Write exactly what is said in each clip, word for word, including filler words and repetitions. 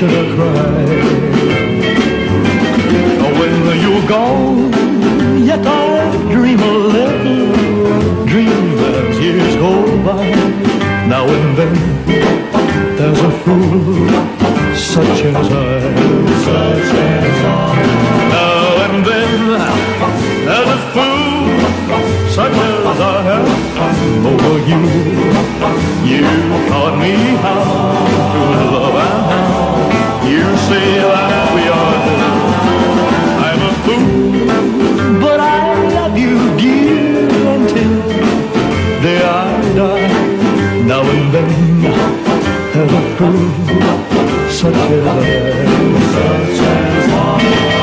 should I cry? When you're gone, yet I dream a little dream as years go by. Now and then there's a fool such as I, such as I. Now and then there's a fool such as I have over you. You taught me how to love, and now you say that we are two. I'm a fool, but I love you, dear, until the day I die. Now and then there's a fool such as I, such as I.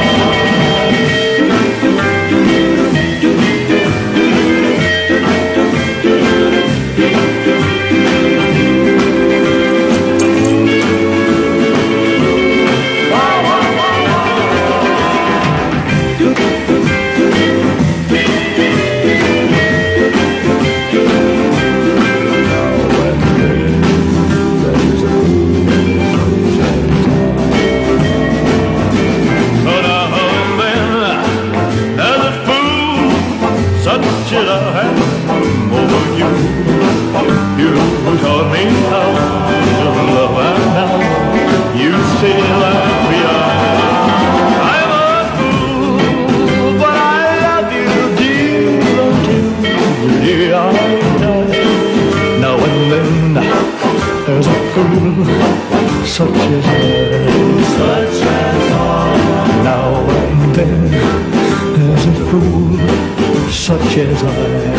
Such as I, such as I. Now and then there's a fool such as I.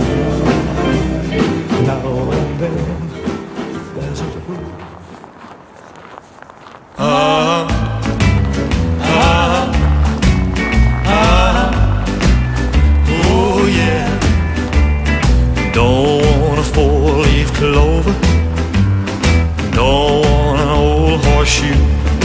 Now and then there's a fool. Ah, ah, ah, oh yeah. Don't want a four-leaf clover. Don't want an old horseshoe.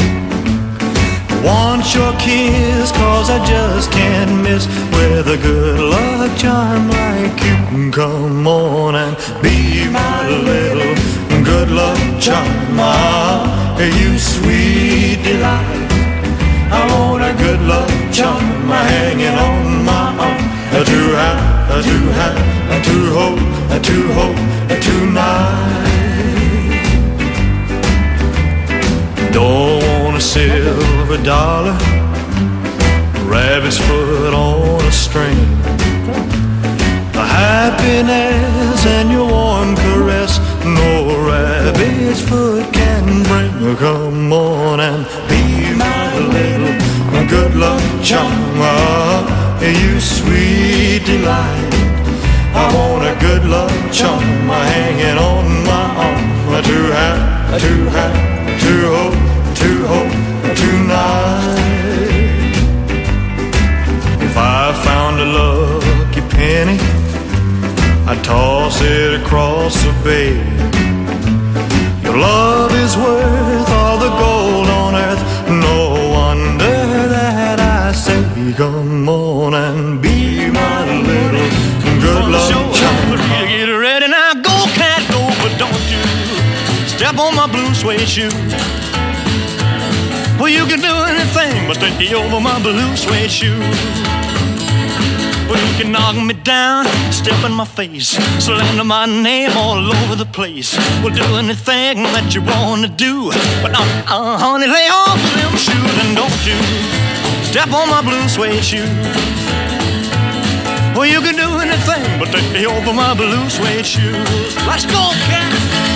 Want your kiss, cause I just can't miss with a good luck charm like you. Come on and be my little good luck charm. Ah, you sweet delight. I want a good luck charm hanging on my arm. To have, to have, to hold, to hold tonight. Don't want a silver dollar, rabbit's foot on a string. The happiness and your warm caress no rabbit's foot can bring. Come on and be my little good luck charm. Ah, you sweet delight. I want a good luck charm hanging on my arm. To have, to have, to hold, to hold tonight. If I found a lucky penny, I'd toss it across the bay. Your love is worth all the gold on earth. No wonder that I say, come on and be my little good luck charm. Get ready now, go cat go, but don't you step on my blue suede shoe. Well, you can do anything but stay over my blue suede shoe. Well, you can knock me down, step in my face, slander my name all over the place. Well, do anything that you wanna do, but uh, uh, honey, lay off of them shoes and don't you step on my blue suede shoe. Well, you can do anything but stay over my blue suede shoes. Let's go, cat.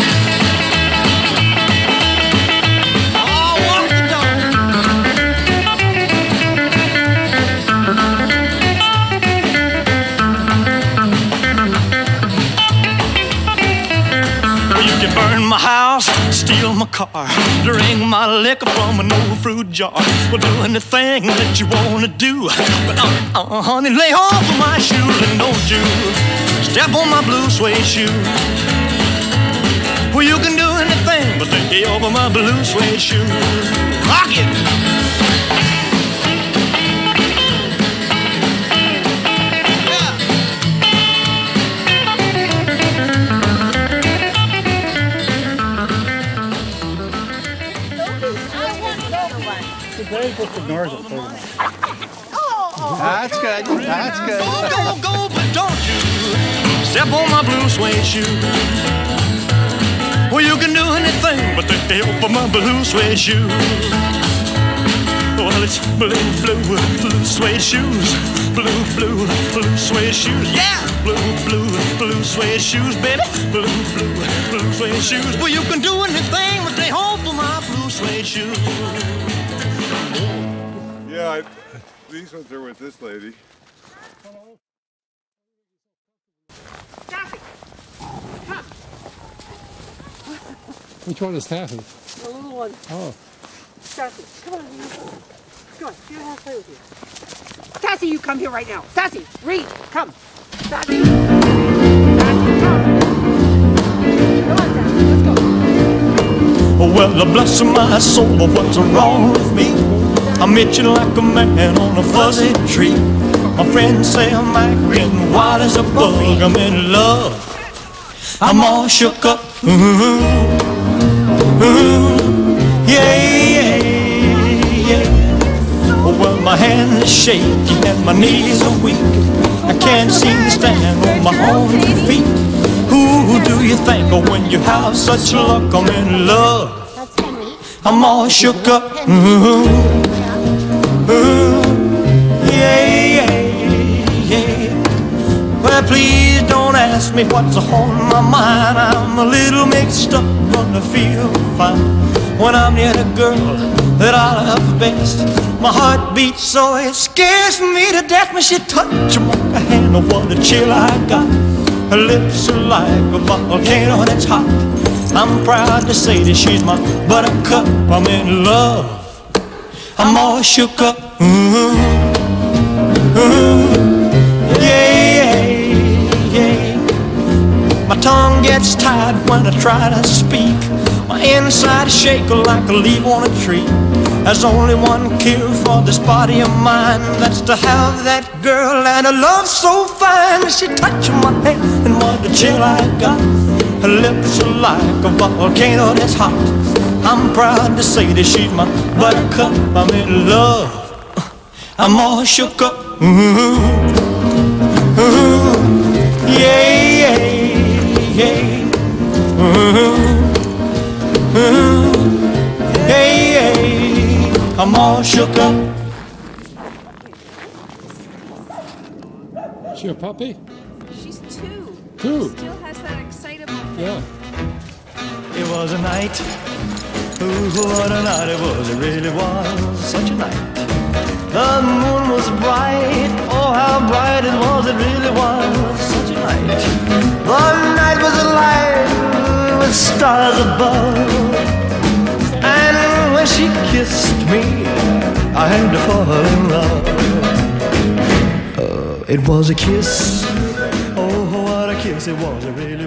Burn my house, steal my car, drink my liquor from an old fruit jar. Well, do anything that you wanna do, but uh, uh, honey, lay off of my shoes and don't you step on my blue suede shoe. Well, you can do anything but lay over my blue suede shoe. Rock it! There's a third one. That's good. That's good. Go, go, go, but don't you step on my blue suede shoe. Well, you can do anything but take the help of my blue suede shoe. Well, it's blue, blue, blue suede shoes. Blue, blue, blue suede shoes. Yeah! Blue, blue, blue suede shoes, baby. Blue, blue, blue suede shoes. Well, you can do anything but take hold of my blue suede shoes. Yeah, I, these ones are with this lady. Taffy, come. Which one is Taffy? The little one. Oh. Sassy, come on. Come on, see what I have to play with you. Sassy, you come here right now. Sassy, read, come. Sassy. Sassy, come. Come on, Sassy, let's go. Well, bless my soul, but what's wrong with me? I'm itching like a man on a fuzzy tree. My friends say I'm acting wild as a bug. I'm in love. I'm all shook up. Ooh, ooh, yeah, yeah, yeah. Well, my hands are shaky and my knees are weak. I can't seem to stand on my own feet. Who do you think of when you have such luck? I'm in love. I'm all shook up. Ooh, ooh, yeah, yeah, yeah. Well, please don't ask me what's on my mind. I'm a little mixed up, but I feel fine when I'm near the girl that I love best. My heart beats so it scares me to death when she touches my hand. Oh, what a chill I got. Her lips are like a volcano that's hot. I'm proud to say that she's my buttercup. I'm in love. I'm all shook up. Ooh, ooh, yeah, yeah. My tongue gets tied when I try to speak. My inside shake like a leaf on a tree. There's only one cure for this body of mine. That's to have that girl and a love so fine. She touched my hand and what a chill I got. Her lips are like a volcano that's hot. I'm proud to say that she's my buttercup. I'm in love. I'm all shook up. Ooh, ooh, yeah, yeah, yeah. Ooh, ooh, yeah, yeah. I'm all shook up. She a puppy? She's two. Two? Still has that excitable thing. Yeah. It was a night. Ooh, what a night it was. It really was such a night. The moon was bright. Oh, how bright it was. It really was such a night. The night was alive with stars above. And when she kissed me, I had to fall in love. Uh, it was a kiss. Oh, what a kiss it was. It really